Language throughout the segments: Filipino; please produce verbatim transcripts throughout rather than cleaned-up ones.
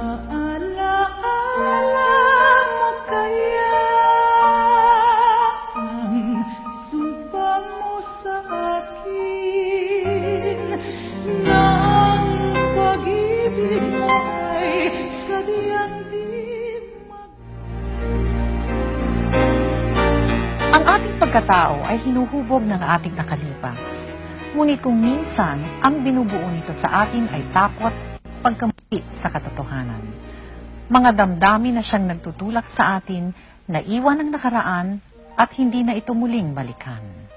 Alaala mo kaya ang sumpa mo sa akin na ang pag-ibig mo ay sadyang di mag... Ang ating pagkatao ay hinuhubog ng ating nakalipas. Ngunit kung minsan, ang binubuo nito sa atin ay takot, pagkamali sa katotohanan. Mga damdamin na siyang nagtutulak sa atin na iwan ang nakaraan at hindi na ito muling balikan.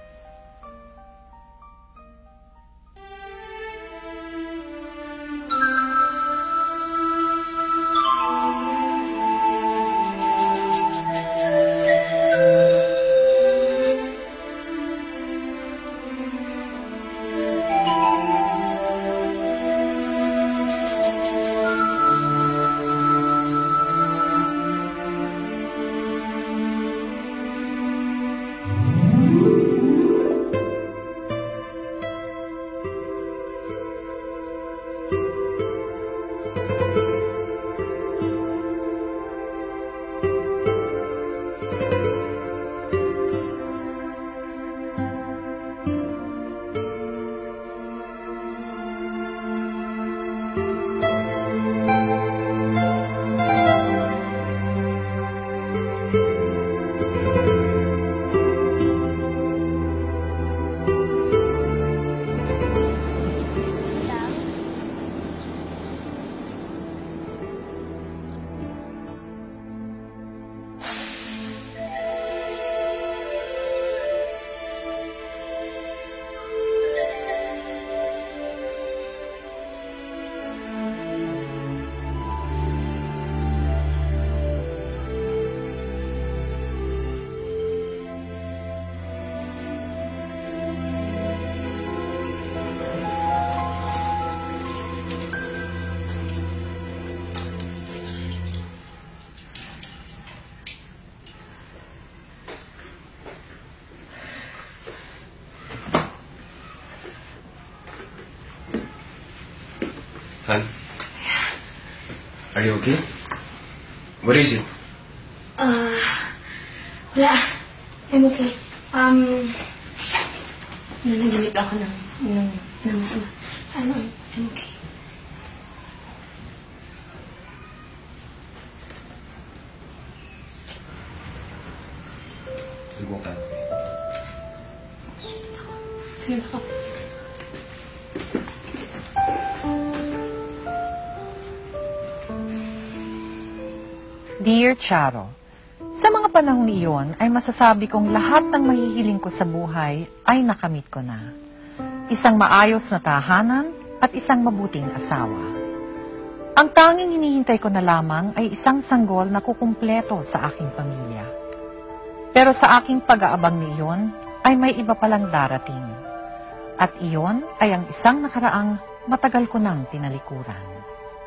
Han? Are you okay? What is it? Uh, wala. I'm okay. Um, nanaginip ako ng, ng, ng masama. Ano, I'm okay. Subukan. Sunod ako. Sunod ako. Dear Charo, sa mga panahong iyon ay masasabi kong lahat ng mahihiling ko sa buhay ay nakamit ko na. Isang maayos na tahanan at isang mabuting asawa. Ang tanging hinihintay ko na lamang ay isang sanggol na kukumpleto sa aking pamilya. Pero sa aking pag-aabang niyon ay may iba palang darating. At iyon ay ang isang nakaraang matagal ko nang tinalikuran.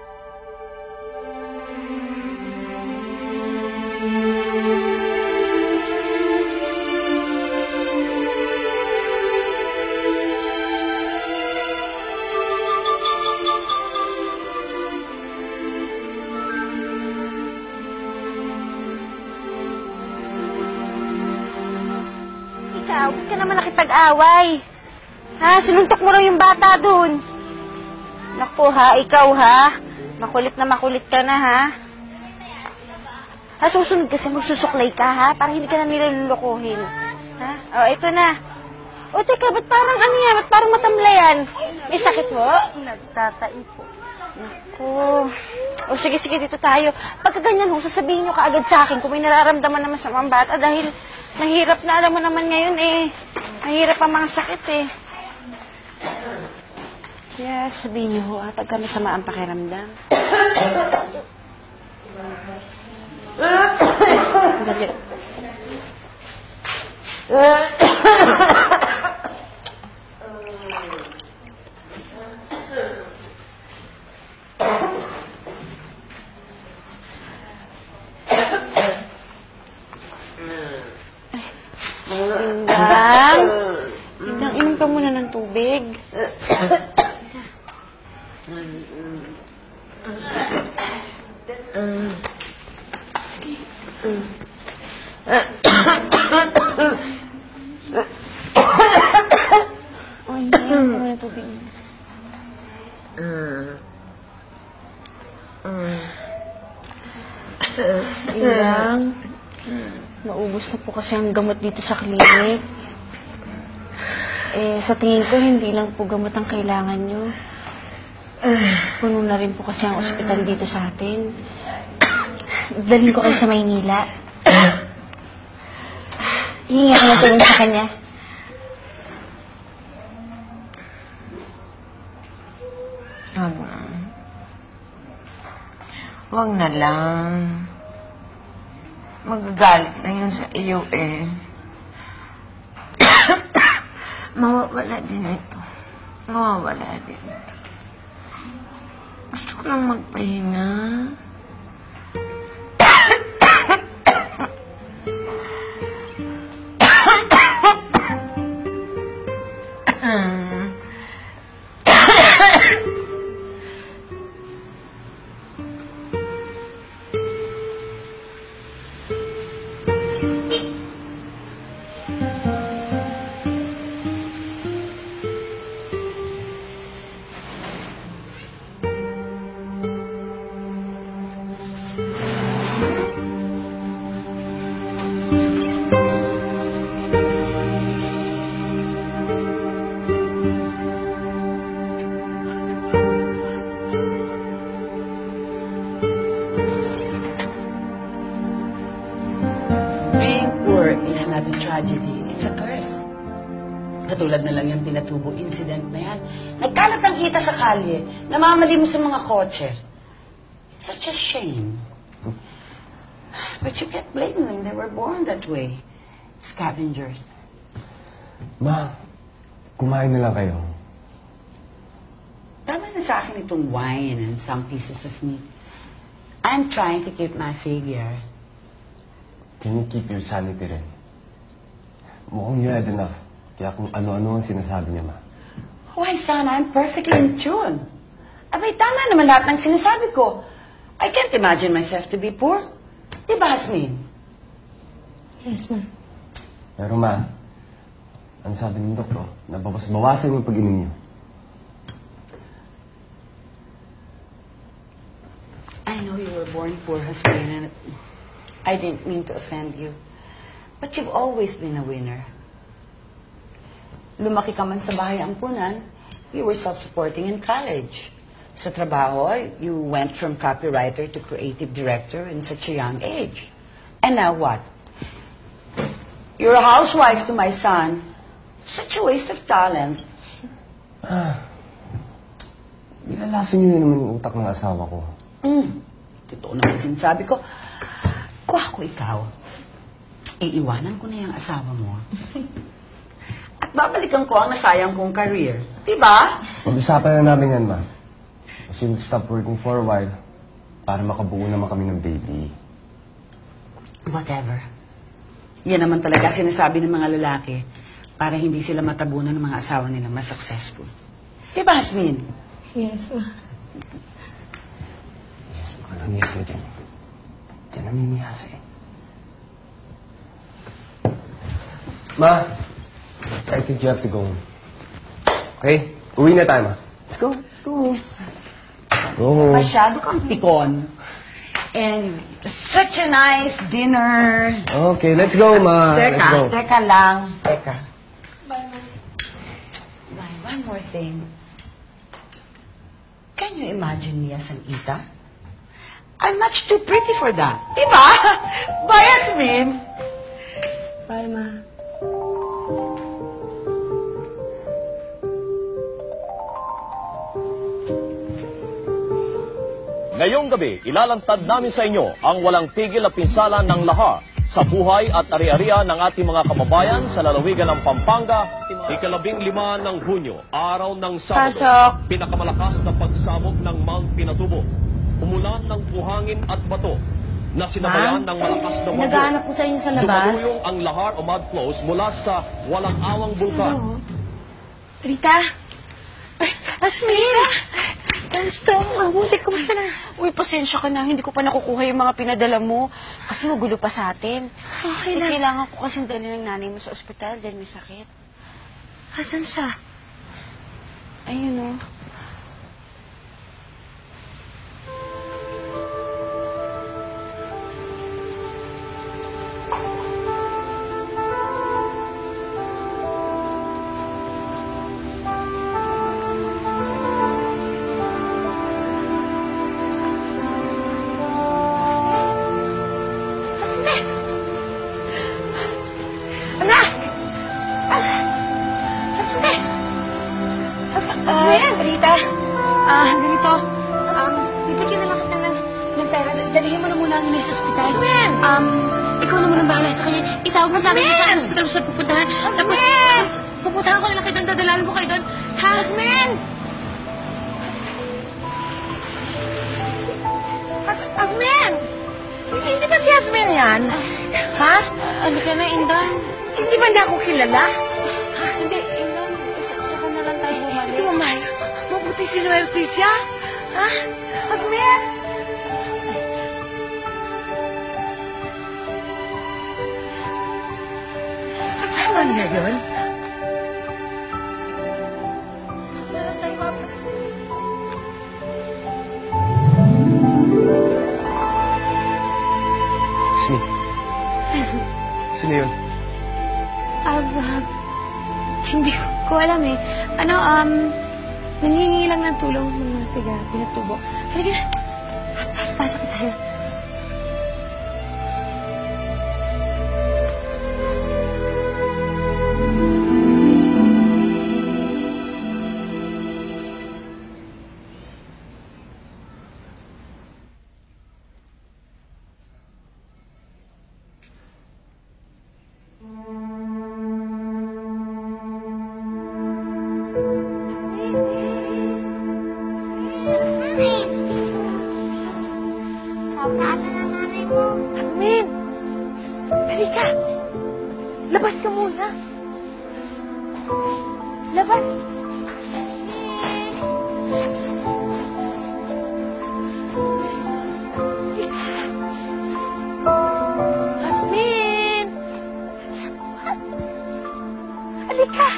Ikaw, huwag ka naman nakipag-away. Ha? Sinuntok mo raw yung bata dun. Naku ha, ikaw ha. Makulit na makulit ka na ha. Ha, susunod kasi magsusuklay ka ha, para hindi ka na nilulukuhin. Ha? O, ito na. O, teka, ba't parang ano yan? Ba't parang matamlayan? May sakit mo? Nagtatai po. Naku. O, sige, sige, dito tayo. Pagka ganyan ho, sasabihin nyo kaagad sa akin kung may nararamdaman naman sa mga bata dahil mahirap na, alam mo naman ngayon eh. Mahirap ang mga sakit eh. Kaya sabihin nyo ho, ah, pagka masama ang pakiramdam. Dali. Indang. Indang, inom ka muna ng tubig. Ay, hindi ako na tubig. Ilang, naubos na po kasi ang gamot dito sa klinik. Eh, sa tingin ko, hindi lang po gamot ang kailangan nyo. Puno na rin po kasi ang ospital dito sa atin. Dalhin ko kayo sa Maynila. Hihingi ako ng tulong sa kanya. Huwag na. Huwag na lang. Magagalit na yun sa iyo eh. Mawawala din ito. Mawawala din ito. Gusto ko lang magpahinga. It's not a tragedy. It's a curse. Katulad na lang yung pinatubo incident na yan. Nagkalat ang kita sa kalye. Namamali mo sa mga kotse. It's such a shame. But you can't blame them. They were born that way. Scavengers. Ma, kumain na lang kayo. Tama na sa akin itong wine and some pieces of meat. I'm trying to keep my figure. Can you keep your sanity rin? Mukhang you had enough. Kaya kung ano-ano ang sinasabi niya, ma. Why, son? I'm perfectly in tune. Abay, tama naman lahat ng sinasabi ko. I can't imagine myself to be poor. Di ba, Hasmin? Yes, ma'am. Pero ma, ano sabi ng doktor? Nababas-bawasan yung pag-inom niyo. I know you were born poor, Hasmin, and I didn't mean to offend you. But you've always been a winner. Lumaki ka man sa bahay ampunan, you were self-supporting in college. Sa trabaho, you went from copywriter to creative director in such a young age. And now what? You're a housewife to my son. Such a waste of talent. Ah, nilalasan niyo yun naman yung utak ng asawa ko. Mm. Totoo naman sinasabi ko. Kung ako ikaw, iiwanan ko na yung asawa mo. At babalikan ko ang nasayang kong career. Diba? Pag-usapan na namin yan, ma. Kasi we'll stop working for a while para makabuo naman kami ng baby. Whatever. Yan naman talaga sinasabi ng mga lalaki para hindi sila matabunan ng mga asawa nila mas successful. Diba, Hasmin? Yes, ma'am. Yes, makalang yes ka dyan. Diyan namimiyasa eh. Ma, I think you have to go. Okay? Uwi na tayo, ma. Let's go. Let's go. Go. Masyado kang pikon. And it was such a nice dinner. Okay, let's go, ma. Let's Teka, go. teka lang. Teka. Bye, Bye, one more thing. Can you imagine me as an Ita? I'm much too pretty for that. Diba? Bye, Yasmin. Bye, ma. Ngayong gabi, ilalantad namin sa inyo ang walang tigil na pinsala ng lahar sa buhay at ari-arian ng ating mga kababayan sa lalawigan ng Pampanga, ikalabing lima ng Hunyo, araw ng Sabado. Pasok. Pinakamalakas na pagsabog ng Mount Pinatubo. Umulan ng buhangin at bato na sinabayan ng malakas na bagyo. Naghahanap ko sa inyo sa labas. Dumaduyong ang lahar o mud flows mula sa walang awang bulkan. Rita? Asmin! Kamusta? Mabuti, kumusta na? Uy, pasensya ka na. Hindi ko pa nakukuha yung mga pinadala mo. Kasi magulo pa sa atin. Okay Eh, lang. kailangan ko kasi dali ng nanay mo sa ospital dahil may sakit. Asan siya? Ayun, oh. Rita, ah, ganito. Um, bibigyan na lang kita ng, ng pera. Dalihin mo na muna ang ina sa ospital. Asmin! Um, ikaw na muna ang bahala sa kanya. Itawag mo sa akin sa ospital mo siya pupuntahan. Tapos, tapos, pupuntahan ko na lang kayo doon. Dadalalan ko kayo doon. Ha? Asmin! As Asmin! Hindi ba si Asmin yan? Ha? Halika na, Indang. Hindi ba niya ako kilala? Hindi, Indang. Isa, isa ka na lang tayo bumalik. Ito, Mamay. Mabuti sinuwerte siya. Ha? Asmin! Asawa niya yun? Sino? Sino yun? Ah, uh, hindi ko alam eh. Ano, um, nangingi lang ng tulong mga tiga pinatubo. Halika na. Pasok-pasok tayo. Asmin! Halika! Labas ka muna! Labas! Asmin! Halika!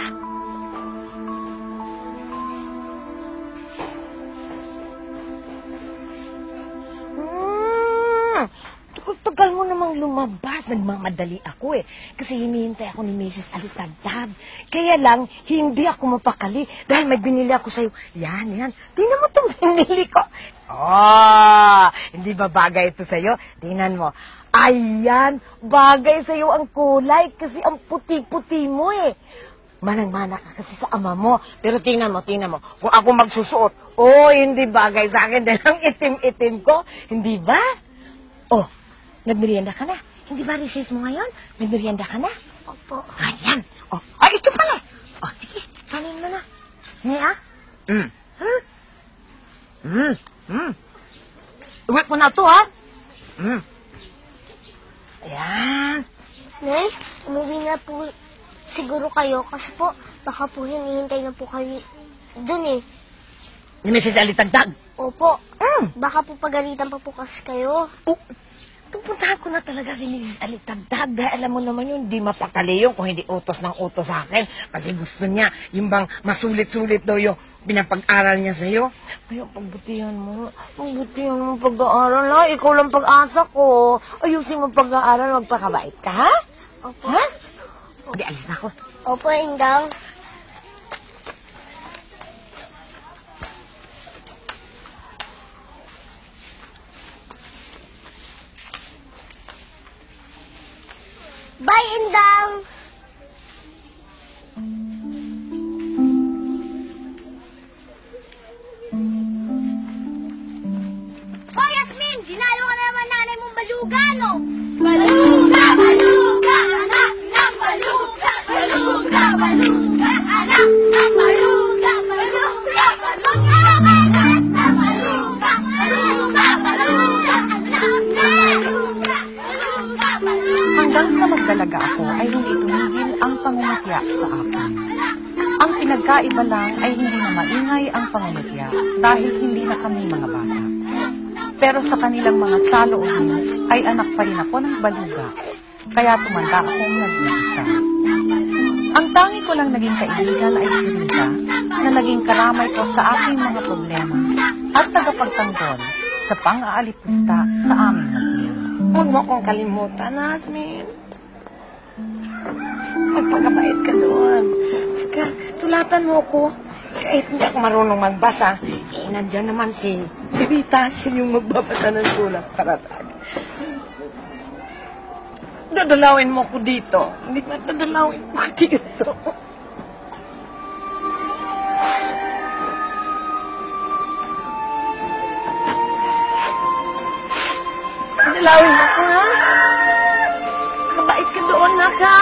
Tagal mo namang lumabas. Nagmamadali ako eh. Kasi hinihintay ako ni Missus Alitagtag. Kaya lang, hindi ako mapakali dahil may binili ako sa'yo. Yan, yan. Tingnan mo itong binili ko. Oh, hindi ba bagay ito sa'yo? Tingnan mo. Ayan, bagay sa'yo ang kulay kasi ang puti-puti mo eh. Manang-mana ka kasi sa ama mo. Pero tingnan mo, tingnan mo. Kung ako magsusuot, oh, hindi bagay sa akin dahil ang itim-itim ko. Hindi ba? Oh, nagmerienda ka na. Hindi ba recess mo ngayon? Nagmerienda ka na? Opo. Ayan. Oh, ay, ito pala. Oh, sige. Kanin mo na. Niya? Mm. Hmm? Mm. Mm. Uwit mo na ito, ha? Mm. Ayan. Nay, umuwi na po siguro kayo kasi po baka po hinihintay na po kayo dun eh. Ni Missus Alitagtag. Opo. Mm. Baka po pagalitan pa po kasi kayo. Oh, pupuntahan ko na talaga si Missus Alitagtag. Dahil alam mo naman yun, di mapakali yun kung hindi utos ng utos sa akin. Kasi gusto niya, yung bang masulit-sulit daw yung pinapag-aral niya sa'yo. Kaya pagbutihan mo, pagbutihan mo pag-aaral, ha? Ikaw lang pag-asa ko. Ayusin mo pag-aaral, magpakabait ka, ha? Opo. Ha? Hindi, alis na ako. Opo, Indang. Bye, Indang! Hoy, Yasmin! Dinalo ka na naman nanay mong baluga, no? Baluga! Baluga! Anak ng baluga! Baluga! Baluga! Anak ng baluga! Baluga! Baluga! Anak ng baluga! Baluga! Baluga! Anak ng baluga! Baluga! Baluga! Hanggang sa magdalaga ako ay hindi tumigil ang pangungutya sa akin. Ang pinagkaiba lang ay hindi na maingay ang pangungutya dahil hindi na kami mga bata. Pero sa kanilang mga saloobin ay anak pa rin ako ng baluga, kaya tumanda akong nag-iisa. Ang tangi ko lang naging kaibigan ay si Rita, na naging karamay ko sa aking mga problema at tagapagtanggol sa pang-aalipusta sa aming mag-iina. Huwag mo akong kalimutan, Asmin. Magpagabait ka doon. Sika, sulatan mo ko. Kahit hindi ako marunong magbasa, eh, nandiyan naman si, si Rita, siya yung magbabasa ng sulat para sa akin. Dadalawin mo ko dito. Hindi ba dadalawin mo ko dito? Dadalawin mo ko, ha? Kabait ka doon, nak, ha?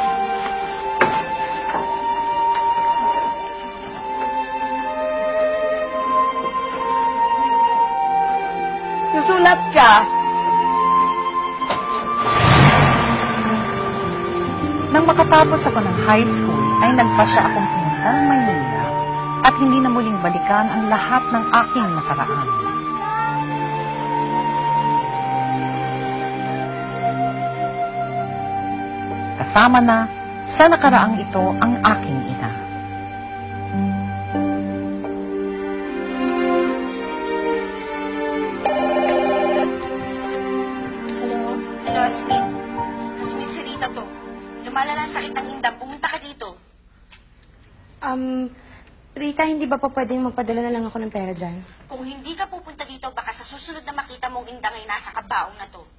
Susulat ka. Nang makatapos ako ng high school, ay nagpasya akong pumunta ng Maynila at hindi na muling balikan ang lahat ng aking nakaraan. Kasama na sa nakaraang ito ang aking ina. Hello, Asmin. Asmin, si Rita to. Lumalala ang sakit ng indang. Pumunta ka dito. Um, Rita, hindi ba pa pwedeng magpadala na lang ako ng pera dyan? Kung hindi ka pupunta dito, baka sa susunod na makita mong indang ay nasa kabaong na to.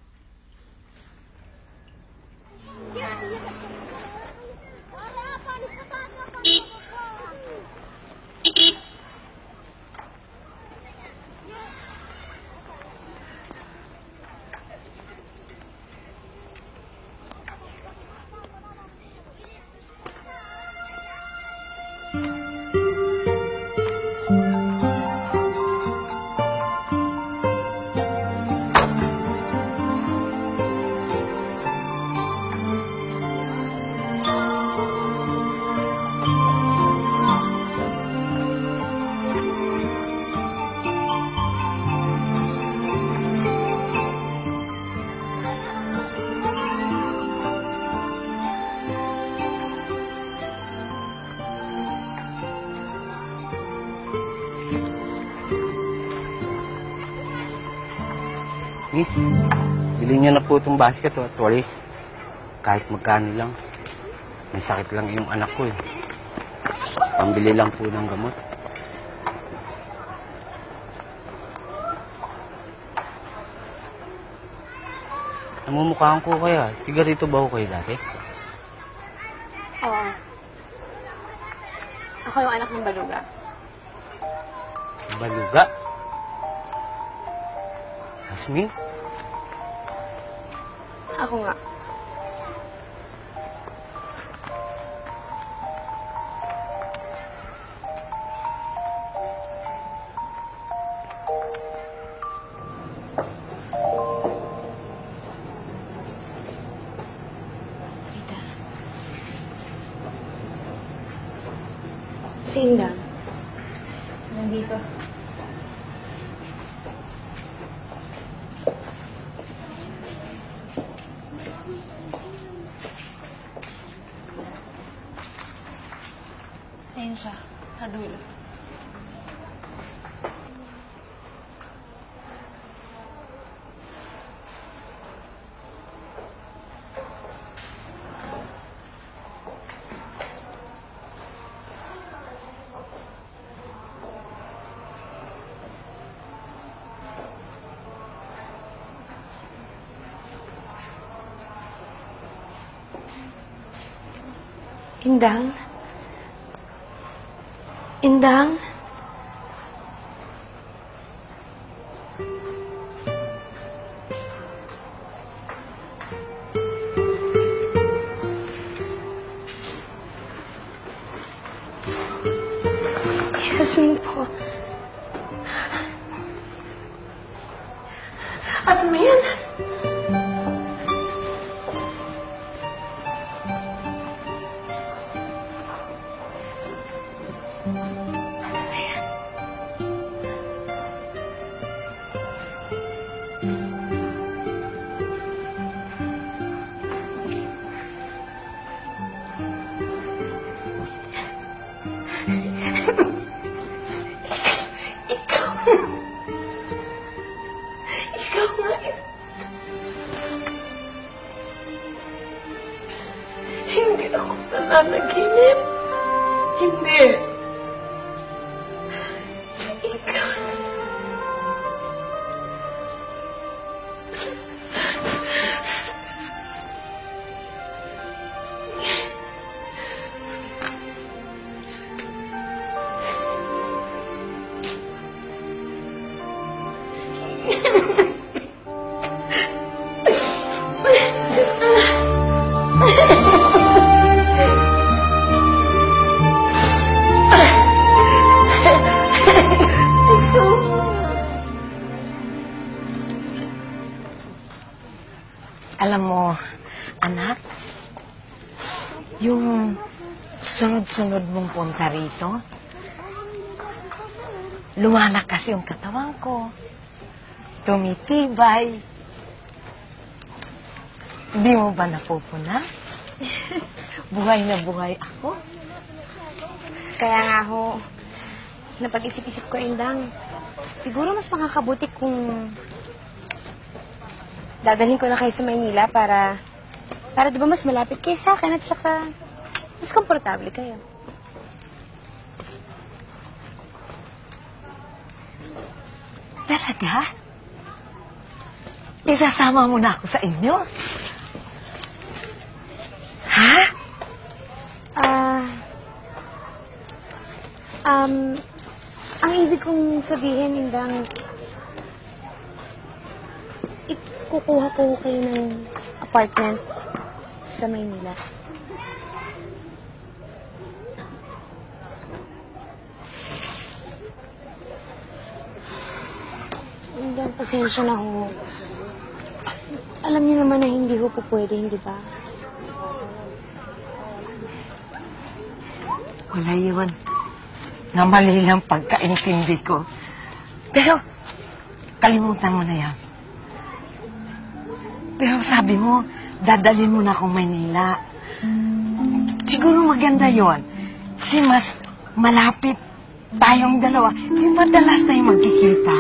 Miss, bilhin niyo na po itong basket o at walis. Kahit magkano lang. May sakit lang yung anak ko eh. Pambili lang po ng gamot. Namumukhaan ko kaya. Tiga rito ba ho kayo dati? Oo. Ako yung anak ng baluga. Baluga? Asmin? Ako nga. Rita. Si Indang. Nandito. Ayun siya, sa dulo. Indang? Indang? Yasmin po. Asmin! Ikaw nga eh. Hindi ako nananaginip. Hindi. Ikaw. Alam mo, anak, yung sunod-sunod mong punta rito, lumalakas yung katawan ko. Tumitibay. Hindi mo ba napupuna? Buhay na buhay ako. Kaya nga ho, napag-isip-isip ko, Indang, siguro mas makakabuti kung dadalhin ko na kayo sa Maynila para, para di ba mas malapit kayo sa akin at saka mas komportable kayo. Talaga? Isasama mo na ako sa inyo? Ha? Ah, um, ang ibig kong sabihin, Indang, kukuha ko kayo ng apartment sa Maynila. Hindi, pasensya na ho. Alam niyo naman na hindi ho po pwede, hindi ba? Wala yun. Na mali lang pagkaintindi ko. Pero, kalimutan mo na yan. Pero sabi mo, dadalhin mo na akong Maynila. Siguro maganda yon. Kasi mas malapit tayong dalawa. Di madalas tayong magkikita.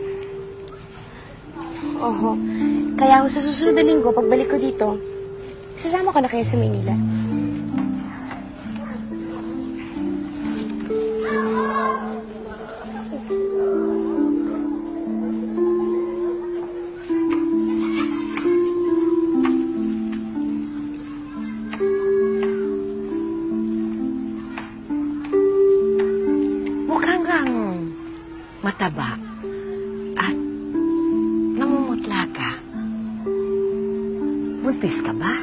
Oho. Kaya ho sa susunod na linggo, pagbalik ko dito, sasama ko na kayo sa Maynila. Mataba at namumutla ka. Buntis ka ba?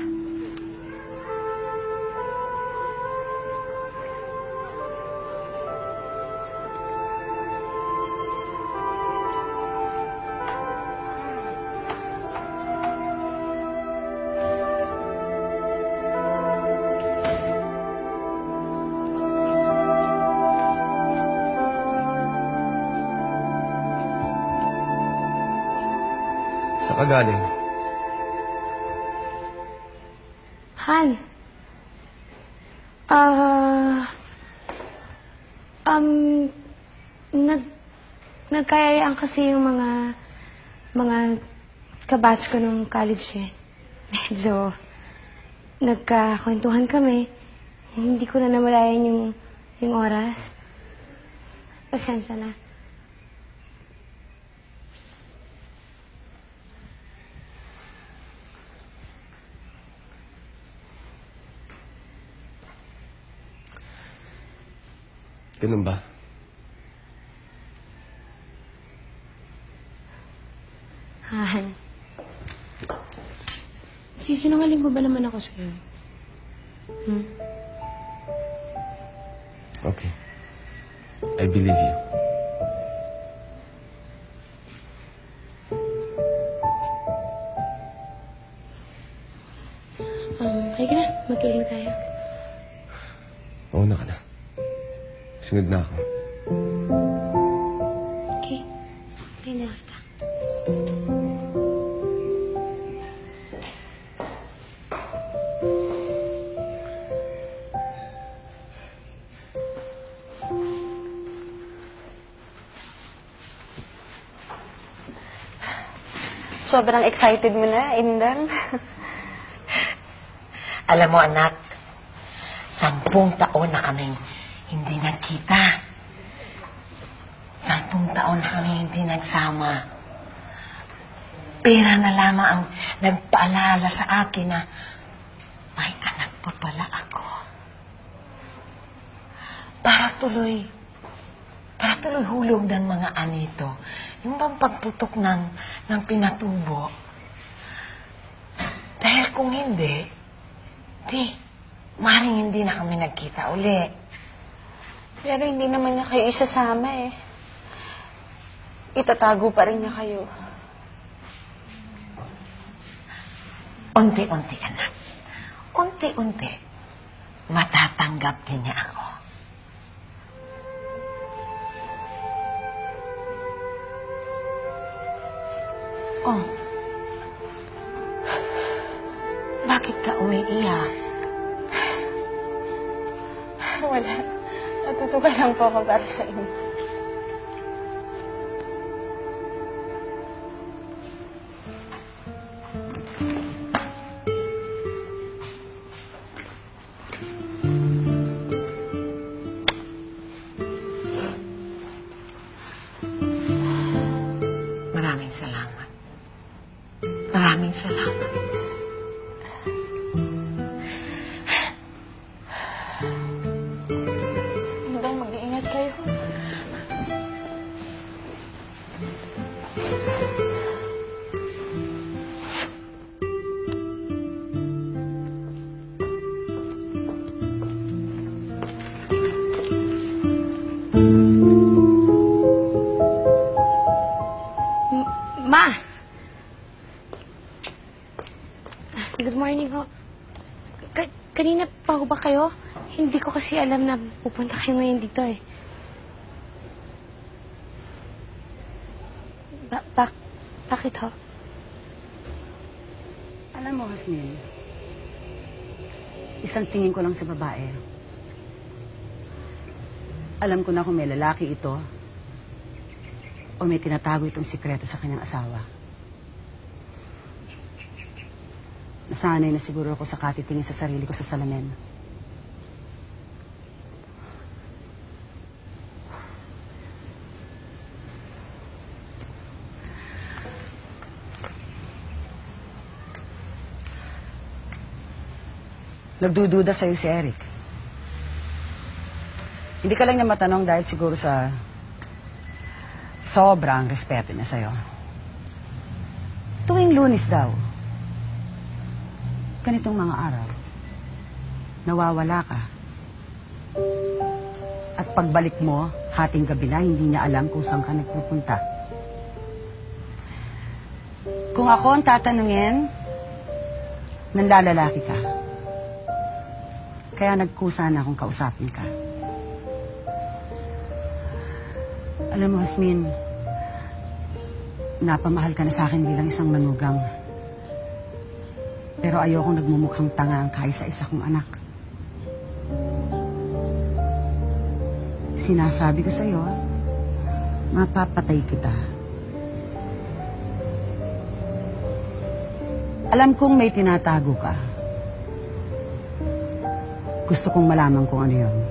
Saan ka galing? Han. Ah... um... Nag... Nagkayayaan kasi yung mga... mga kabatch ko nung college eh. Medyo... Nagkakwentuhan kami. Hindi ko na namalayan yung... yung oras. Pasensya na. Ganun ba? Han. Sisinungaling mo ba naman ako sa'yo? Hmm? Okay. I believe you. Um, halika na. Matulog tayo. Mauna ka na. Sunod na ako. Okay. Tingnan kita. sobrang excited mo na, Indang. Alam mo, anak, sampung taon na kaming hindi nagkita. Sampung taon na kaming hindi nagsama. Pera na lamang ang nagpaalala sa akin na may anak pa pala ako. Para tuloy, para tuloy hulog ng mga anito, yung bang pagputok ng, ng pinatubo. Dahil kung hindi, di, maring hindi na kami nagkita uli. Pero hindi naman niya kayo isasama eh. Itatago pa rin niya kayo. Unti-unti, anak. Unti-unti, matatanggap din niya ako. Oh. Bakit ka umiiyak? Wala. Natutuwa lang po ako para sa inyo. Maraming salamat. Maraming salamat. Indang, mag-iingat kayo. Ma! Good morning ho. Ka kanina pa ho ba kayo? Hindi ko kasi alam na pupunta kayo ngayon dito eh. Ba bak bakit ho? Alam mo, Hasmin, isang tingin ko lang sa babae. Alam ko na kung may lalaki ito o may tinatago itong sikreto sa kanyang asawa. Nasanay na siguro ako sa katitingin sa sarili ko sa salamin. Nagdududa sa'yo si Eric. Hindi ka lang niya matanong dahil siguro sa sobrang respeto niya sa'yo. Tuwing Lunes daw, ganitong mga araw, nawawala ka. At pagbalik mo, hating gabi na, hindi niya alam kung saan ka nagpupunta. Kung ako ang tatanungin, nanlalalaki ka. Kaya nagkusa na akong kausapin ka. Alam mo, Hasmin, napamahal ka na sa akin bilang isang manugang. Pero ayokong nagmumukhang tanga ang kaisa-isa kong anak. Sinasabi ko sa'yo, mapapatay kita. Alam kong may tinatago ka. Gusto kong malaman kung ano yun.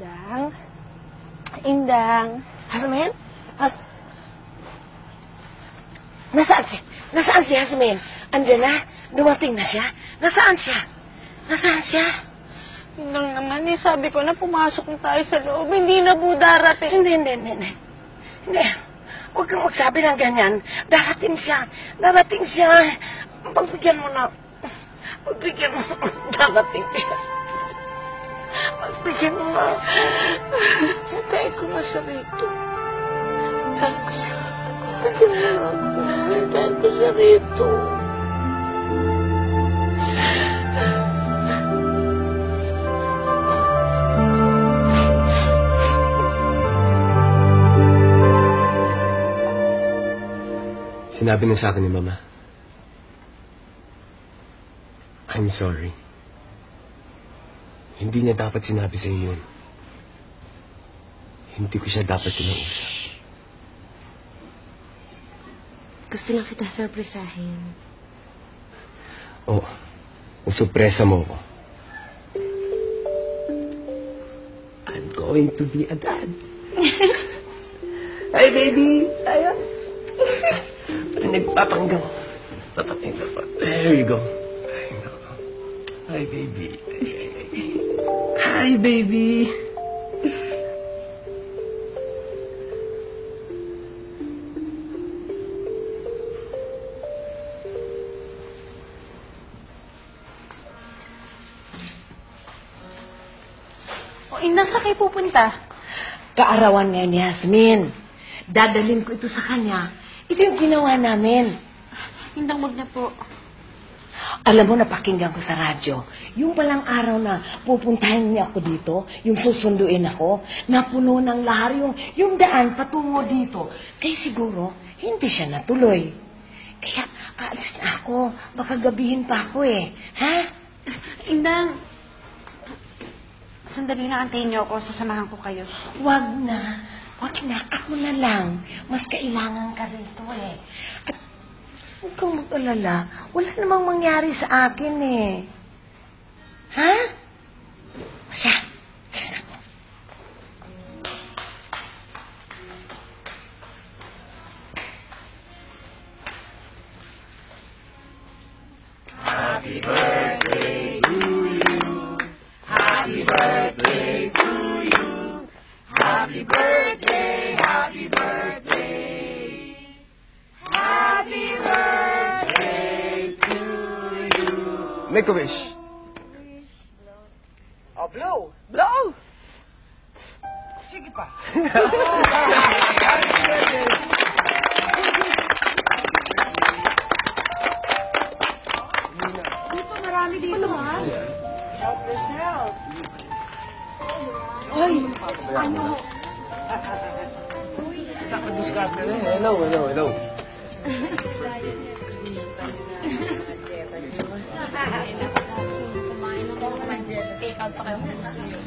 Indang. Indang. Hasmin? Has... Nasaan siya? Nasaan si Jasmine? Andiyan na? Dumating na siya? Nasaan siya? Nasaan siya? Yun lang naman eh. Sabi ko na pumasok na tayo sa loob. Hindi na po darating. Hindi, hindi, hindi, hindi. Hindi. Huwag kang magsabi ng ganyan. Darating siya. Darating siya. Pagbigyan mo na. Pagbigyan mo. Darating siya. Pagbigyan mo na. Hintayin ko na sa rito. Hintayin ko sa rito. Pagbigyan mo na. Hintayin ko sa rito. Sinabi na sa akin ni Mama. I'm sorry. Hindi niya dapat sinabi sa iyo yun. Hindi ko siya dapat kinausap. Gusto lang kita surprisahin. Oo. Oh, usurpresa mo ako. I'm going to be a dad. Hi, baby! Ayan. Nagpapanggang. Papakita ko. There you go. Ay, nako. Hi, baby. Hi, baby. O, ina, saan kayo pupunta? Kaarawan nga ni Jasmine. Dadalhin ko ito sa kanya. Ito yung ginawa namin. Hindang wag na po. Alam mo, napakinggan ko sa radyo. Yung palang araw na pupuntahin niya ako dito, yung susunduin ako, napuno ng lahar yung, yung daan patungo dito. Kaya siguro, hindi siya natuloy. Kaya, aalis na ako. Baka gabihin pa ako eh. Ha? Indang, sandali lang, antayin niyo ako. Sasamahan ko kayo. Wag na. Wag na. Ako na lang. Mas kailangan ka rito eh. At huwag kang mag-alala. Wala namang mangyari sa akin eh. Ha? Masya, alis na ako. Happy birthday to you. Happy birthday to you. Happy birthday, happy birthday. Happy birthday to you. Make a wish. Oh, blow. Blow! Sige pa. Dito, marami dito, ha? Help yourself. Ay, ano? Hello, hello, hello. Kumain na kayo. Take out pa kayo kung gusto niyo.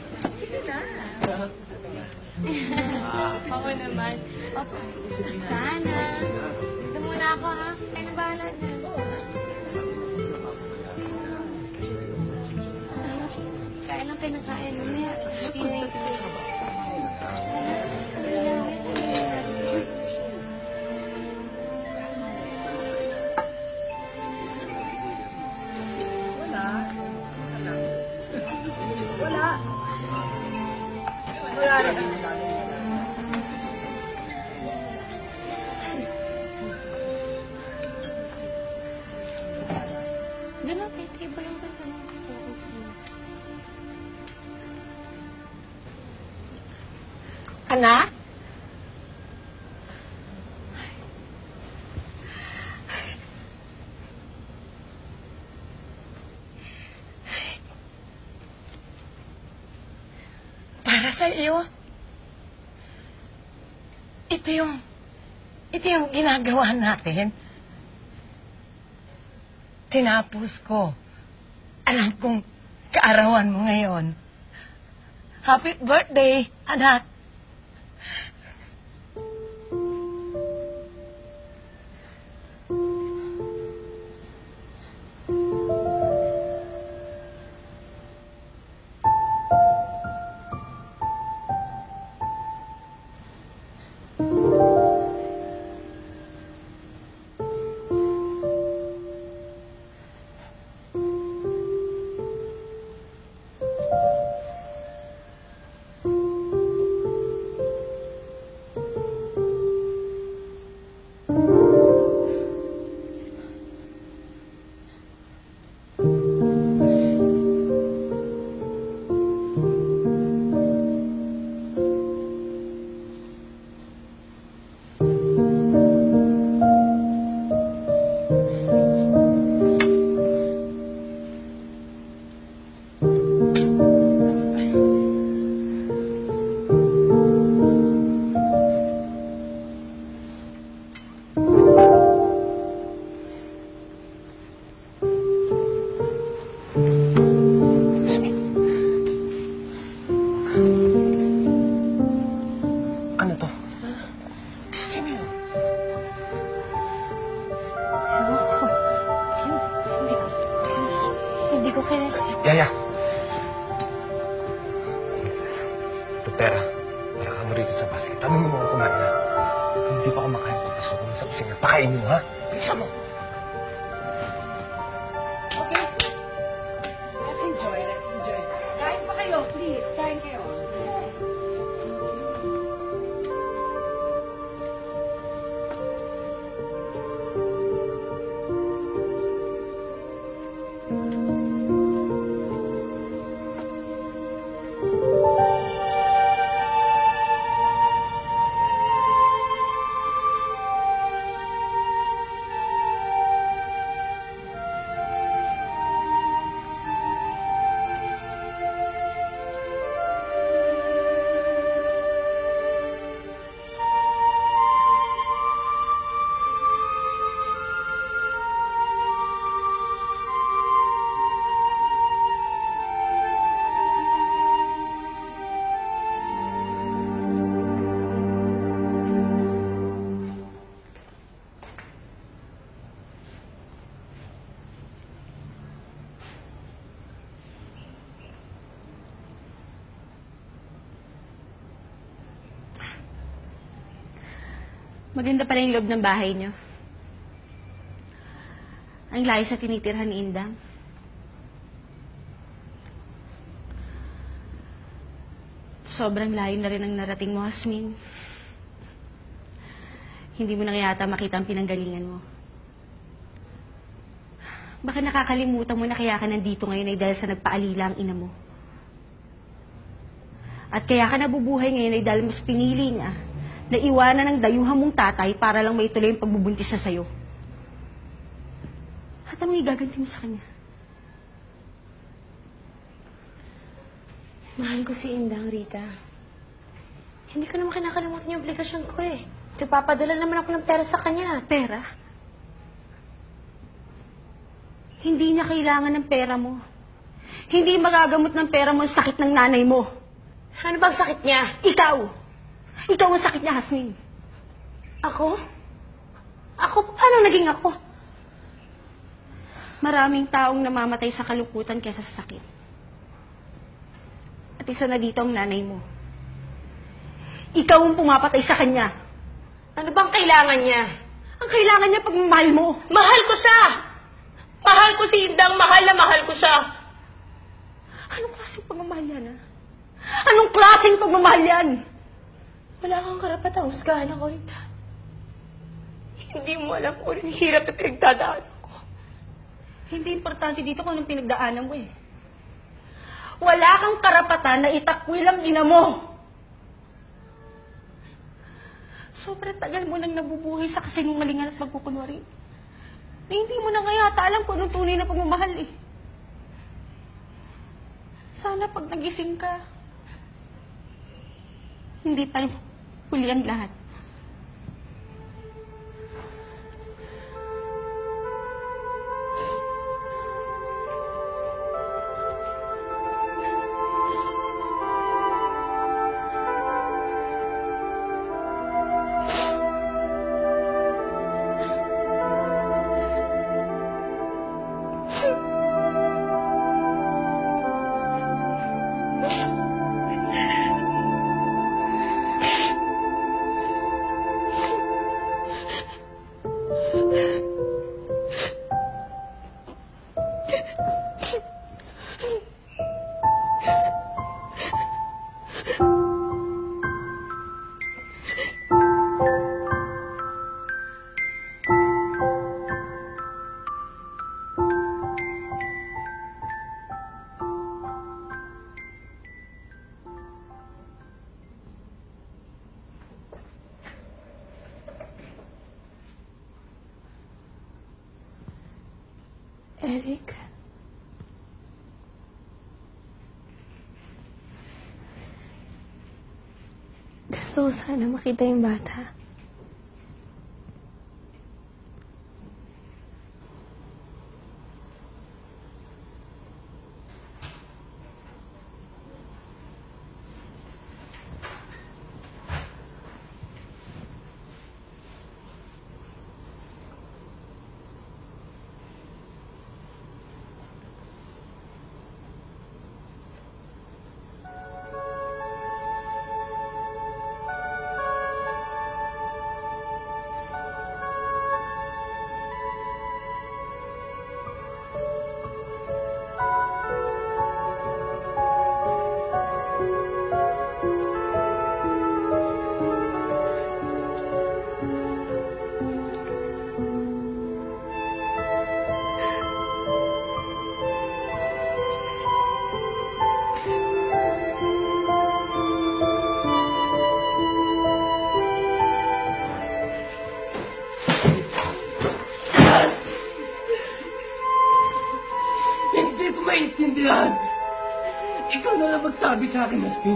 Ako naman. Opo. Sana. Ito muna ako, ha? Kaya na bahala dyan. Kain lang kayo ng kain. Mamaya, happy na yung doon na, may table lang ba? Anak? Para sa iyo. Ito yung, ito yung ginagawa natin. Tinapos ko. Alam kong kaarawan mo ngayon. Happy birthday, anak. Yaya! Ito pera. Para ka mo rito sa basket. Tanongin mo kung kumain na. Kung hindi pa kumakain, papasok mo sa kusina. Pakain mo, ha? Bisa mo. Okay. Let's enjoy, let's enjoy. Kain pa kayo, please. Kain kayo. Maganda pala yung loob ng bahay niyo. Ang layo sa tinitirhan ni Indang. Sobrang layo na rin ang narating mo, Hasmin. Hindi mo na yata makita ang pinanggalingan mo. Baka nakakalimutan mo na kaya ka nandito ngayon ay dahil sa nagpaalila ang ina mo. At kaya ka nabubuhay ngayon ay dahil mas pinili niya na iwanan ng dayuhan mong tatay para lang maituloy yung pagbubuntis na sa'yo. At anong igaganti mo sa kanya? Mahal ko si Indang, Rita. Hindi ko naman kinakalimutan yung obligasyon ko eh. Nagpapadala naman ako ng pera sa kanya. Pera? Hindi niya kailangan ng pera mo. Hindi magagamot ng pera mo ang sakit ng nanay mo. Ano bang sakit niya? Ikaw! Ikaw ang sakit niya, Hasmin. Ako? Ako? Paano naging ako? Maraming taong namamatay sa kalungkutan kaysa sa sakit. At isa na dito ang nanay mo. Ikaw ang pumapatay sa kanya. Ano bang kailangan niya? Ang kailangan niya pagmamahal mo. Mahal ko siya! Mahal ko si Indang, mahal na mahal ko siya. Anong klaseng pagmamahal yan, ha? Anong klaseng pagmamahal yan? Wala kang karapatang husgahan ako, Rita. Hindi mo alam kung anong hirap na pinagdadaanan ko. Hindi importante dito kung anong pinagdaanan mo eh. Wala kang karapatan na itakwil ang ina mo. Sobrang tagal mo nang nabubuhay sa kasinungalingan at pagkukunwari. Na hindi mo na kaya alam kung anong tunay na pagmamahal eh. Sana pag nagising ka, hindi tayo huli ang lahat. Eric? Gusto ko sana makita yung bata. maintindihan. Ikaw na lang magsabi sa akin, Asmin.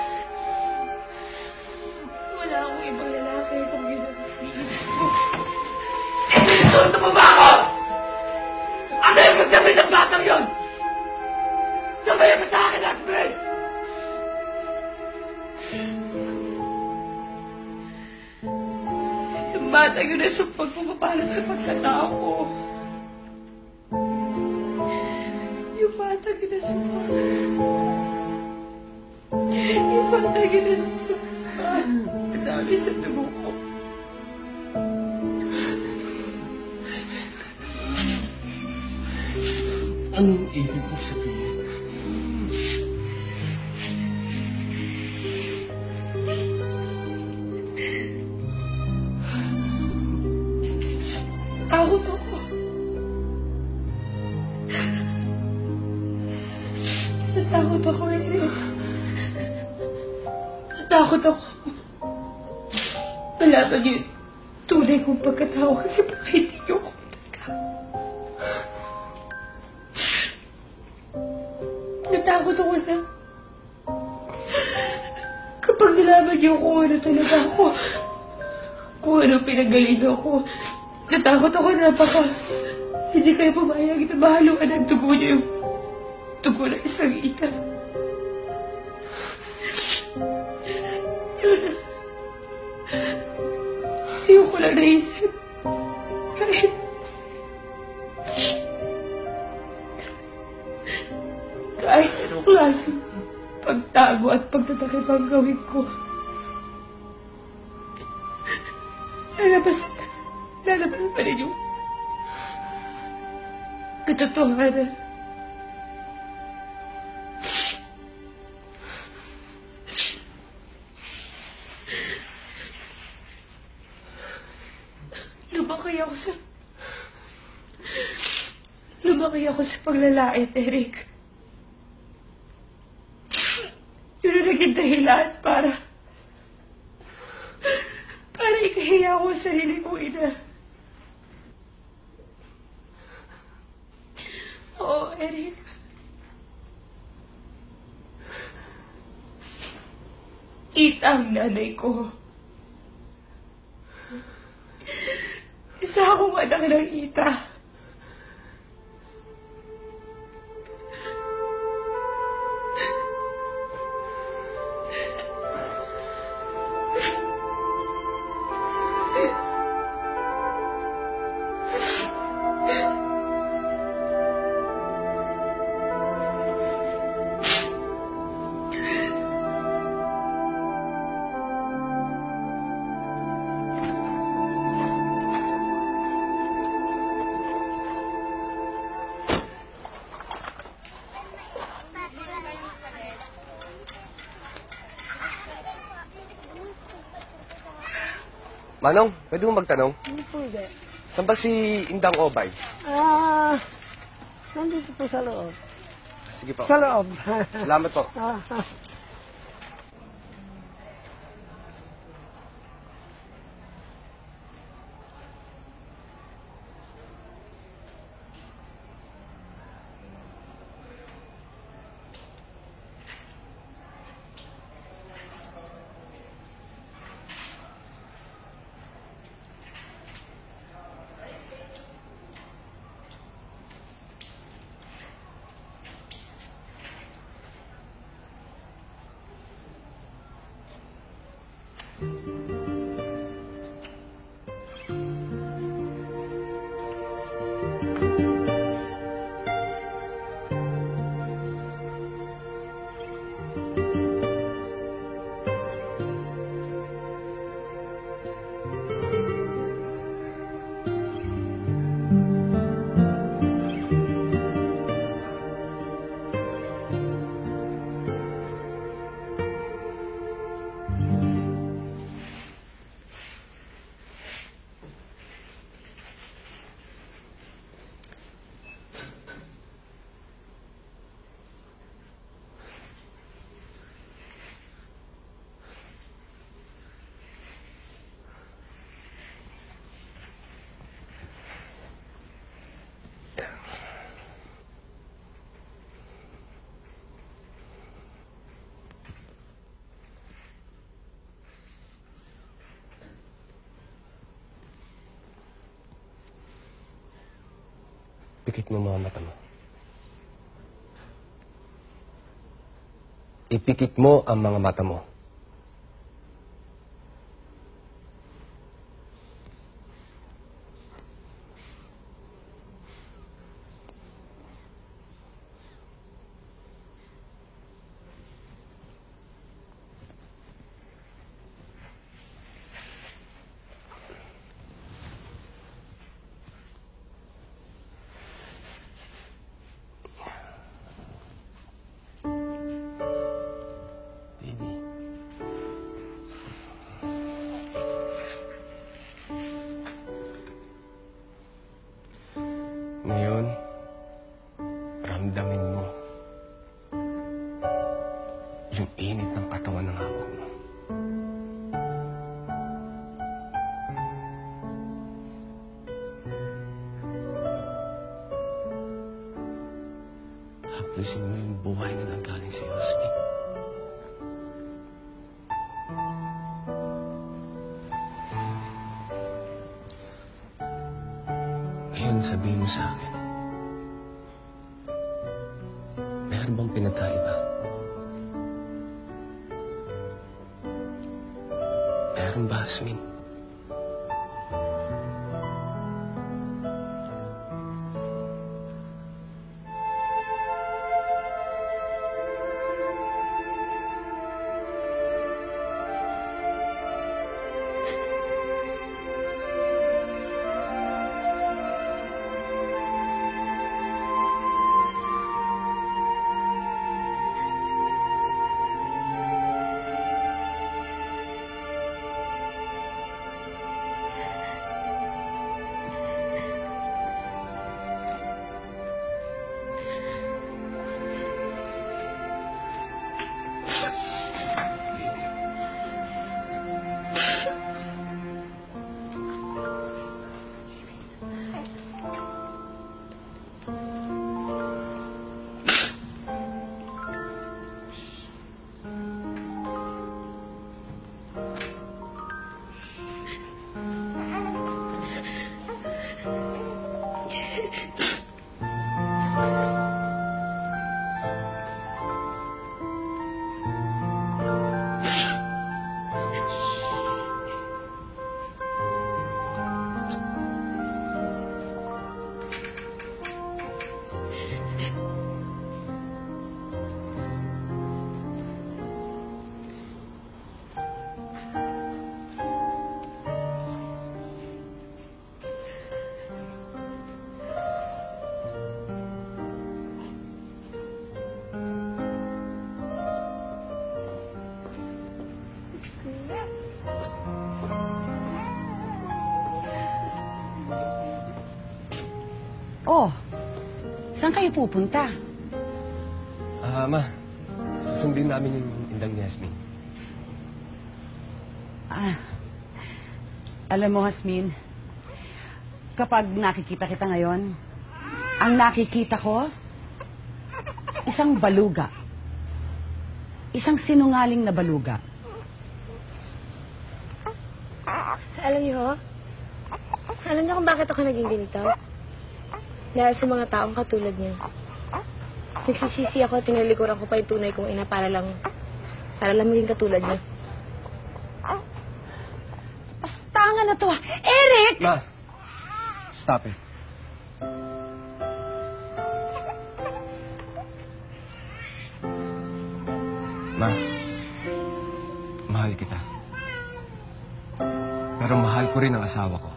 Wala akong ibang lalaki kung ginagawa. Inuunto mo ba ako? Ano yung magsabi ng batang yun? Sabayan mo sa akin, Asmin! Yung bata yun na sumpag pumapalag sa pagkatao ko. Yung bata yun na sumpag. Yung bata yun na sumpag. Madami sa dugo ko. Anong ibig mo sabihin? Takot ako. Natakot ako, Eric. Natakot ako. Malaman niyo yung tunay kong pagkatao kasi baka hindi niyo ako talaga. Natakot ako na kapag nalaman niyo kung ano talaga ako, kung ano pinagaling ako, natakot ako na baka hindi kayo pumayag na mahaluan ang dugo niyo yung dugo ng isang ina. Yun na. Ayoko lang naisip. Kahit kahit anong klaseng pagtago at pagtatakip ang gawin ko. Lalabas at lalabas pa rin yung katotohanan. Lumaki ako sa... Lumaki ako sa paglalait, Eric. Yun ang naging dahilan para... para ikahiya ko sa sarili kong ina. Oo, Eric. Ita ang nanay ko. Isa akong anak ng Ita. Manong, pwede mo magtanong? Hindi pwede. Saan ba si Indang Obay? Ah, nandito po sa loob. Sige po. Sa loob. Salamat po. Ah, ah. Pikit mo mga mata mo. Ipikit mo ang mga mata mo. Ngayon, ramdamin mo yung init ng katawan ng hawak mo. Haplusin mo yung buhay na nanggaling sa Yasmin. Ngayon, sabihin mo sa akin, meron bang pinagkaiba? Meron ba, Yasmin? Oh, saan kayo pupunta? Ah, Ma. Susundin namin yung indang ni Yasmin. Ah, alam mo, Yasmin, kapag nakikita kita ngayon, ang nakikita ko, isang baluga. Isang sinungaling na baluga. Alam niyo, ho? Alam niyo kung bakit ako naging ganito? Dahil sa mga taong katulad niyo. Nagsisisi ako at tinalikuran ko pa yung tunay kong ina para lang, para lang maging katulad niyo. Pastangan na to, Eric! Ma, stop it. Ma, mahal kita. Pero mahal ko rin ang asawa ko.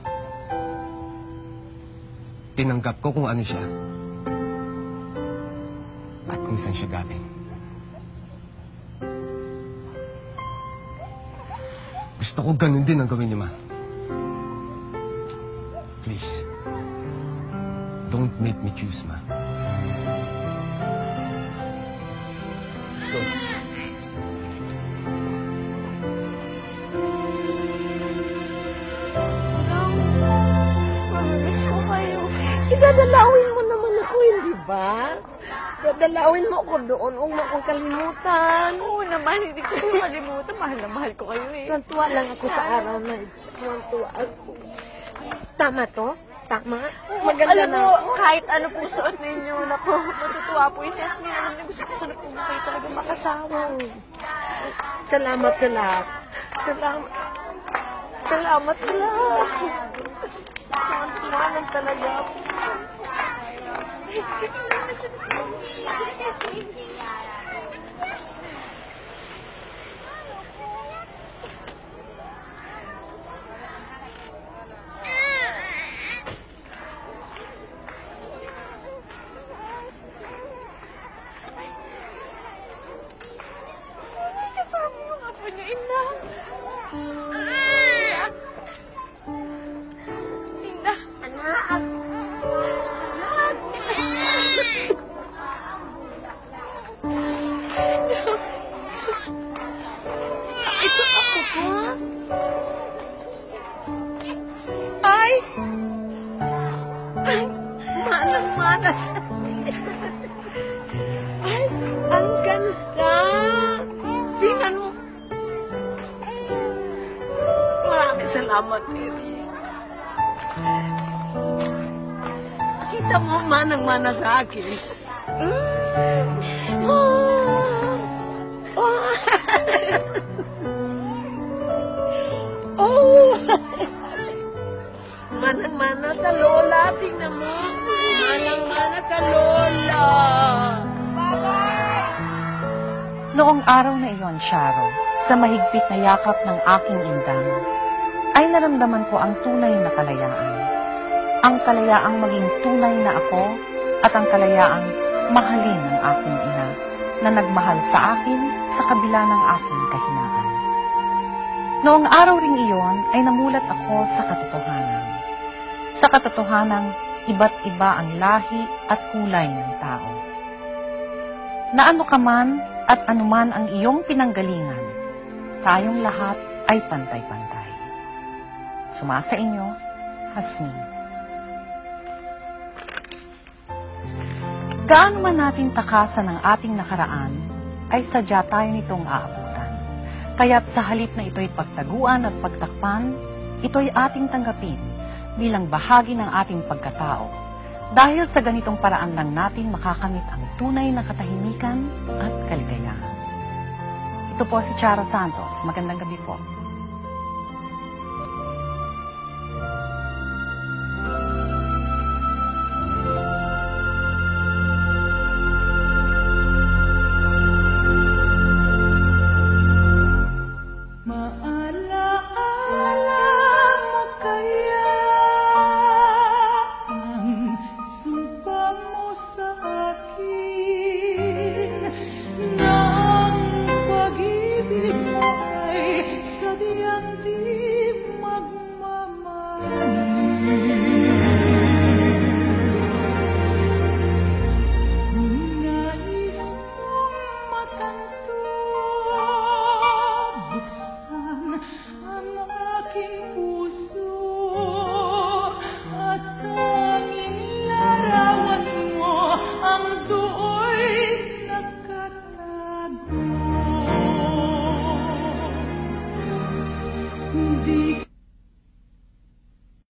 Tinanggap ko kung ano siya. At kung saan siya galing. Gusto ko ganun din ang gawin niyo, Ma. Please. Don't make me choose, Ma. Let's go. Mamiss ko kayo. Idadalawin mo naman ako, hindi ba? Dadalawin mo ako doon. Huwag mo akong kalimutan. Oo naman, hindi ko po kalimutan. Mahal na mahal ko kayo eh. Tuwan-tuwa lang ako sa araw na ito. Tuwan-tuwa ako. Tama to? Tama. Maganda Alam na mo, ako. kahit ano po suot ninyo, naku, matutuwa po yung si Yasmin. Alam niyo, gusto gusto na po mo kayo talaga makasawa. Salamat sa lahat. Salamat. Salamat sa lahat. Tuwan-tuwa lang talaga ako. Kasama yung apo niyo, Ina. Ina. Anak. Ito ako po. Ay! Ay! Manang-manas. Ay! Ang ganda! Tingnan mo. Maraming salamat, Mary. Kita mo, manang-mana sa akin. Mm. Oh. Oh. Oh. Manang-mana sa lola. Tingnan mo. Manang-mana sa lola. Noong araw na iyon, Sharo, sa mahigpit na yakap ng aking indang, ay naramdaman ko ang tunay na kalayaan. Ang kalayaang maging tunay na ako at ang kalayaang mahalin ng aking ina na nagmahal sa akin sa kabila ng aking kahinaan. Noong araw ring iyon ay namulat ako sa katotohanan. Sa katotohanang iba't iba ang lahi at kulay ng tao. Na ano ka man at anuman ang iyong pinanggalingan, tayong lahat ay pantay-pantay. Sumasa inyo, Hasmin. Gaano man natin takasan ang ating nakaraan, ay sadya tayo nitong aabutan. Kaya't sa halip na ito'y pagtaguan at pagtakpan, ito'y ating tanggapin bilang bahagi ng ating pagkatao. Dahil sa ganitong paraan lang natin makakamit ang tunay na katahimikan at kaligayahan. Ito po si Charo Santos. Magandang gabi po.